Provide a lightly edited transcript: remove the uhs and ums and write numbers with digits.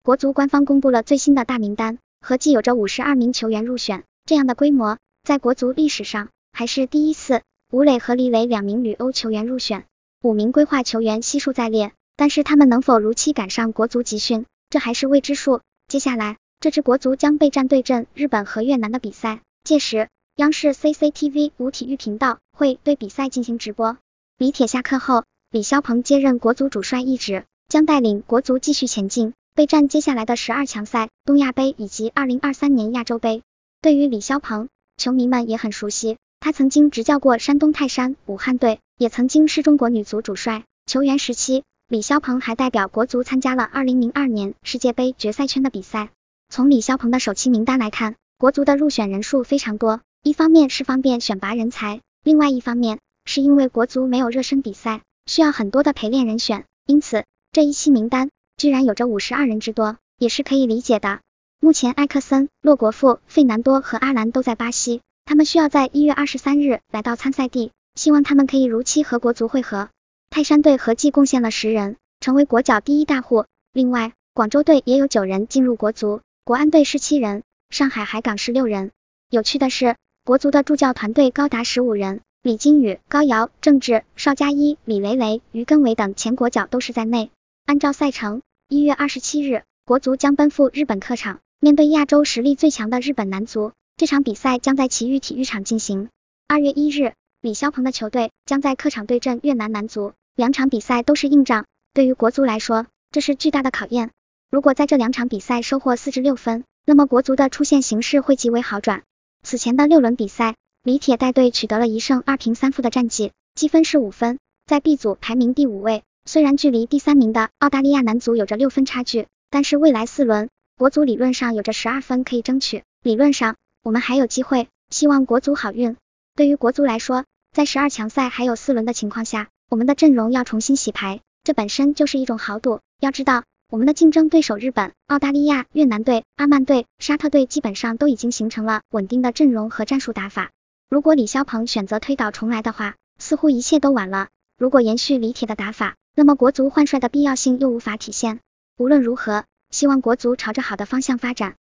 国足官方公布了最新的大名单，合计有着52名球员入选，这样的规模，在国足历史上还是第一次。吴磊和李磊2名旅欧球员入选，5名规划球员悉数在列，但是他们能否如期赶上国足集训，这还是未知数。接下来，这支国足将备战对阵日本和越南的比赛，届时央视 CCTV 5体育频道会对比赛进行直播。李铁下课后，李霄鹏接任国足主帅一职，将带领国足继续前进，备战接下来的12强赛、东亚杯以及2023年亚洲杯。对于李霄鹏，球迷们也很熟悉，他曾经执教过山东泰山、武汉队，也曾经是中国女足主帅。球员时期，李霄鹏还代表国足参加了2002年世界杯决赛圈的比赛。从李霄鹏的首期名单来看，国足的入选人数非常多，一方面是方便选拔人才，另外一方面是因为国足没有热身比赛，需要很多的陪练人选，因此这一期名单居然有着52人之多，也是可以理解的。目前埃克森、洛国富、费南多和阿兰都在巴西，他们需要在1月23日来到参赛地，希望他们可以如期和国足会合。泰山队合计贡献了10人，成为国脚第一大户，另外广州队也有9人进入国足，国安队是7人，上海海港是6人。有趣的是，国足的助教团队高达15人，李金羽、高瑶、郑智、邵佳一、李雷雷、于根伟等前国脚都是在内。按照赛程，1月27日，国足将奔赴日本客场，面对亚洲实力最强的日本男足，这场比赛将在奇遇体育场进行。2月1日，李霄鹏的球队将在客场对阵越南男足，2场比赛都是硬仗，对于国足来说，这是巨大的考验。如果在这2场比赛收获4至6分，那么国足的出线形势会极为好转。此前的6轮比赛，李铁带队取得了1胜2平3负的战绩，积分是5分，在 B 组排名第5位。虽然距离第3名的澳大利亚男足有着6分差距，但是未来4轮，国足理论上有着12分可以争取，理论上我们还有机会，希望国足好运。对于国足来说，在12强赛还有4轮的情况下，我们的阵容要重新洗牌，这本身就是一种豪赌。要知道，我们的竞争对手日本、澳大利亚、越南队、阿曼队、沙特队基本上都已经形成了稳定的阵容和战术打法。如果李霄鹏选择推倒重来的话，似乎一切都晚了。如果延续李铁的打法，那么国足换帅的必要性又无法体现。无论如何，希望国足朝着好的方向发展。